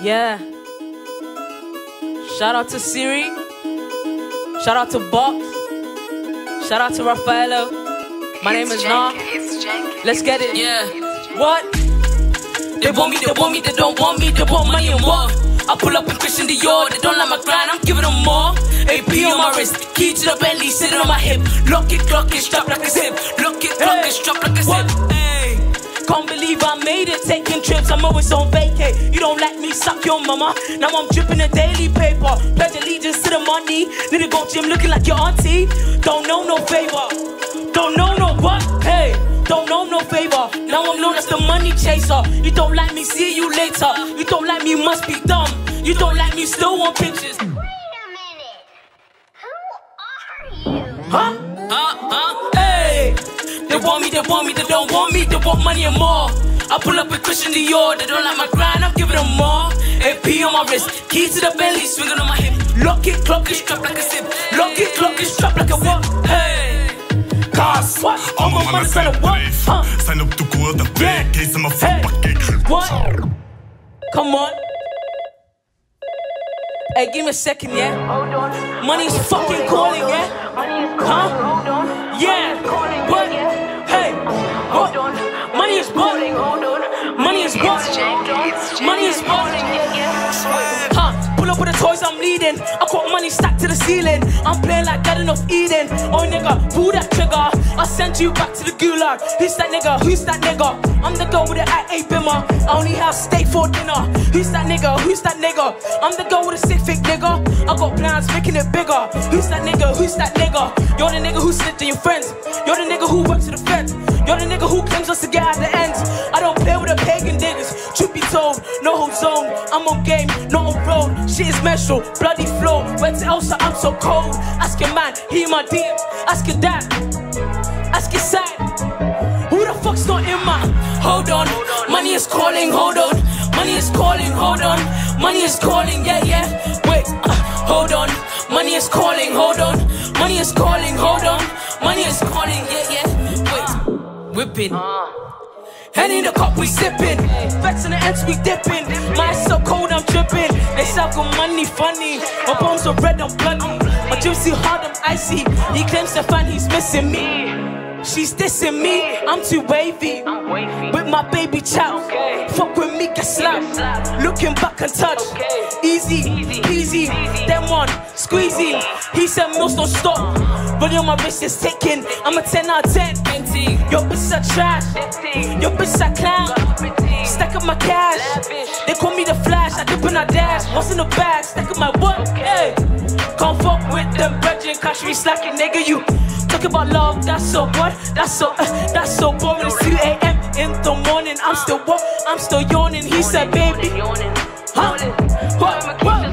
Yeah. Shout out to Siri. Shout out to Box. Shout out to Raffaello. My name is Nah. Let's get it. Yeah. What? They want me, they want me, they don't want me, they want money and more. I pull up in Christian Dior, they don't like my grind, I'm giving them more. AP on my wrist, key to the Bentley, sitting on my hip. Lock it, strapped like a zip. Lock it, strapped like a zip. Hey, can't believe I made it, taking trips, I'm always on vacay. You don't like me, suck your mama. Now I'm dripping the daily paper. Pledge allegiance to the money. Need to go gym looking like your auntie. Don't know no favor. Don't know no what? Hey, don't know no favor. Now I'm known as the money chaser. You don't like me, see you later. You don't like me, must be dumb. You don't like me, still want pictures. Wait a minute. Who are you? Huh? Hey, they want me, they want me, they don't want me, they want money and more. I pull up with Christian Dior, they don't like my grind, I'm giving them more. AP on my wrist, key to the Bentley, swinging on my hip. Lock it, clock it, strapped like a zip. Lock it, clock it, strapped like a what? Hey. What? All my money trying to what? Sign up to go the big case in my phone packet. What? Come on. Hey, give me a second, yeah? Money's fucking calling, yeah? Huh? Yeah. What? Hey. What? Money is balling. Money is balling. Money is balling. Huh? Pull up with the toys I'm leading. I got money stacked to the ceiling. I'm playing like Garden of Eden. Oh nigga, pull that trigger. I'll send you back to the gulag. Who's that nigga? Who's that nigga? I'm the girl with the at-8 bimmer. I only have steak for dinner. Who's that nigga? Who's that nigga? I'm the girl with a 6 fig nigga. I got plans making it bigger. Who's that nigga? Who's that nigga? You're the nigga who snitched on your friends. You're the nigga who works to the feds. You're the nigga who claims us to get out the ends. I don't play with the pagan niggas. Truth be told, no hold zone. I'm on game, not on road. Shit is menstrual, bloody flow. Went to Elsa, I'm so cold. Ask your man, he in my DM. Ask your dad, ask your side. Who the fuck's not in my? Hold on, money is calling, hold on. Money is calling, hold on. Money is calling, yeah, yeah. Wait, hold on. Money is calling, hold on. Money is calling, hold on. Money is calling, yeah, yeah. Wait, whipping. Henny in the cup, we sipping. Vex in the ends, we dipping. My eyes so cold, I'm dripping. They sell good money, funny. My bones are red, I'm bloody. My dreams too hard, I'm icy. He claims to find he's missing me. She's dissing me, I'm too wavy. With my baby child. Fuck with me, get slapped. Looking back and touch. Easy, easy. Them one, squeezy. He said mills don't stop. Rolling on my wrist is ticking. I'm a 10 out of 10. Your bitch are trash. Your bitch are clown. Stack up my cash. They call me the Flash. I dip in a dash. What's in the bag? Stack up my what? Hey. Can't fuck with them brethren. Cash me slacking, nigga. You talk about love. That's so what? That's so boring. It's 2 a.m. in the morning. I'm still what? I'm still yawning. He said, baby. Huh? What?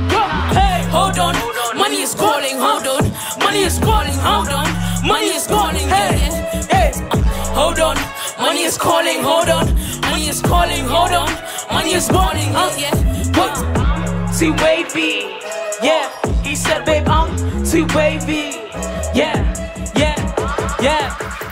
Hey, hold on. Money is calling. Hold on. Money is calling. Hold on. Money is calling. Hey, hey. Hold on. Money is calling. Hold on. Money is calling. Hold on. Money is calling. Yeah. What? Too wavy. Yeah. He said, babe, I'm too wavy. Yeah. Yeah. Yeah.